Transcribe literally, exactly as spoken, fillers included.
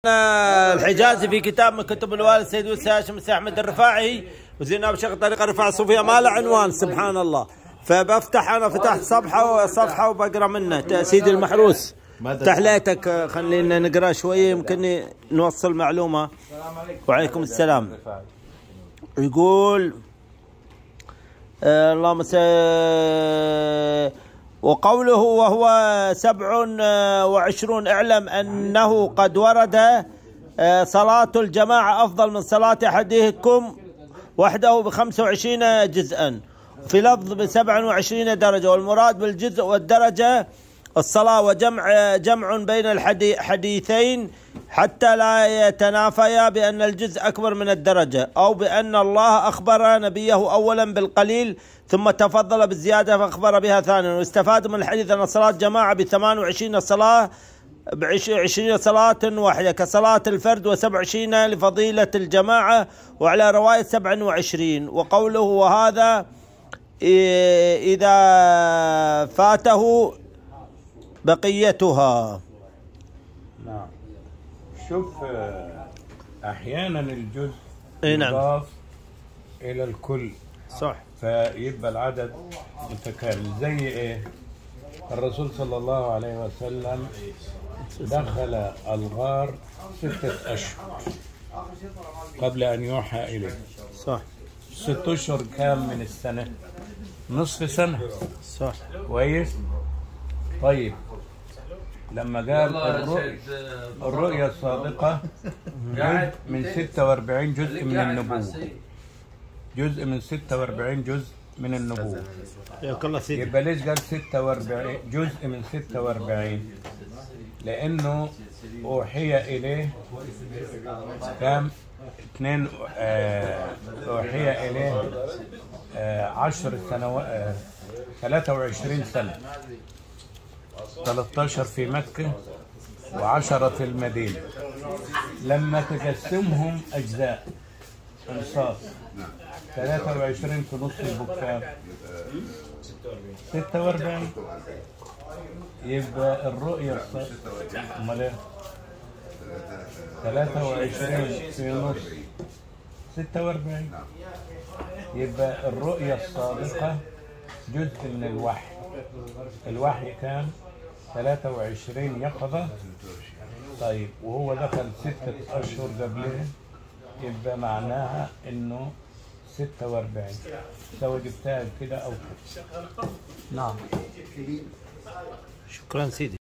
الحجازي في كتاب من كتب الوالد سيد يوسف هاشم السي احمد الرفاعي وزين نائب شيخ طريقه الرفاع الصوفيه ما له عنوان سبحان الله. فبفتح انا فتحت صفحه صفحه وبقرا منه. سيدي المحروس تحليتك خلينا نقرا شويه يمكن نوصل معلومه. وعليكم السلام. يقول آه اللهم صل. وقوله وهو سبع وعشرون اعلم أنه قد ورد صلاة الجماعة أفضل من صلاة أحدكم وحده بخمسة وعشرين جزءا في لفظ بسبع وعشرين درجة. والمراد بالجزء والدرجة الصلاة وجمع جمع بين الحديثين حتى لا يتنافيا بأن الجزء أكبر من الدرجة أو بأن الله أخبر نبيه أولا بالقليل ثم تفضل بالزيادة فأخبر بها ثانيا. واستفاد من الحديث أن صلاة جماعة بثمان وعشرين صلاة بعشرين صلاة واحدة كصلاة الفرد وسبع وعشرين لفضيلة الجماعة وعلى رواية سبع وعشرين. وقوله وهذا إذا فاته بقيتها. نعم. شوف أحيانا الجزء نعم. يضاف إلى الكل صح فيبقى العدد متكامل. زي إيه؟ الرسول صلى الله عليه وسلم دخل الغار ستة أشهر قبل أن يوحى إليه. صح. ست أشهر كام من السنة؟ نصف سنة. صح. كويس؟ طيب لما قال الرؤية, الرؤية الصادقة جزء من ستة وأربعين جزء من النبوة، جزء من ستة وأربعين جزء من النبوة، يبقى ليش قال ستة وأربعين جزء من ستة وأربعين؟ لأنه أوحي إليه كام؟ اثنين آه أوحي إليه آه عشر سنوات آه ثلاثة وعشرين سنة، ثلاثة عشر في مكة وعشرة في المدينة. لما تقسمهم أجزاء انصاف ثلاثة وعشرين في نص البكام ستة وأربعين. يبقى الرؤية امال ايه؟ ثلاثة وعشرين في نص ستة وأربعين. يبقى الرؤية الصادقة جزء من الوحي. الوحي كان ثلاثة وعشرين يقظة. طيب وهو دخل ستة أشهر قبله يبقى معناها إنه ستة وأربعين. سوى جبتها كده أو كده. نعم. شكرا سيدي.